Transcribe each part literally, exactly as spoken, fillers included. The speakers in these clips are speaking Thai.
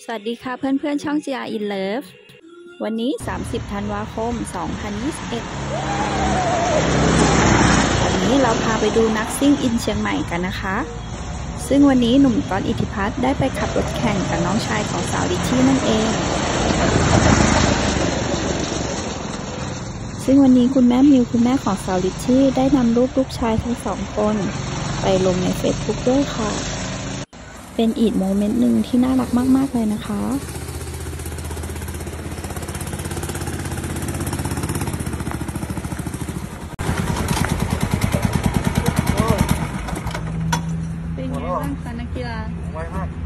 สวัสดีค่ะเพื่อนๆช่อง จี อาร์ in Love วันนี้สามสิบธันวาคมสองพันยี่สิบเอ็ดวันนี้เราพาไปดูนักซิ่งอินเชียงใหม่กันนะคะซึ่งวันนี้หนุ่มก๊อตอิทธิพัฒน์ได้ไปขับรถแข่งกับน้องชายของสาวลิชชี่นั่นเองซึ่งวันนี้คุณแม่มิวคุณแม่ของสาวลิชชี่ได้นำรูปลูกชายทั้งสองคนไปลงใน Facebook ด้วยค่ะเป็นอีกโมเมนต์หนึ่งที่น่ารักมากๆเลยนะคะเป็นไงบ้างคะนักกีฬาไวมาก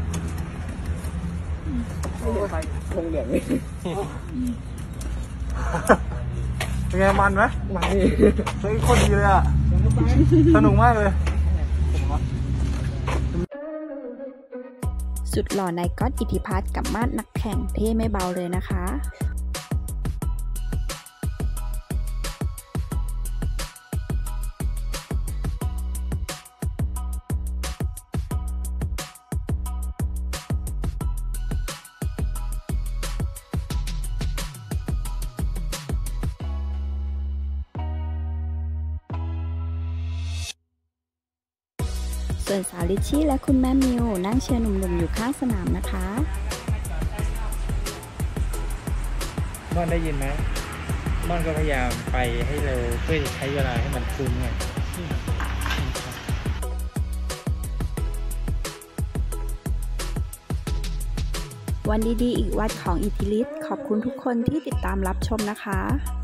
คงเหลืองนี่เป็นไงมันไหมมันนี่เฮ้ยโคตรดีเลยอ่ะสนุกมากเลยสุดหล่อในก๊อตอิทธิพัฒน์กับมาดนักแข่งเท่ไม่เบาเลยนะคะส่วนสาวลิชชี่และคุณแม่มิวนั่งเชียร์หนุ่มๆอยู่ข้างสนามนะคะม่อนได้ยินไหมม่อนก็พยายามไปให้เร็วเพื่อใช้เวลาให้มันคุ้มไงวันดีๆอีกวันของอิทธิฤทธิ์ขอบคุณทุกคนที่ติดตามรับชมนะคะ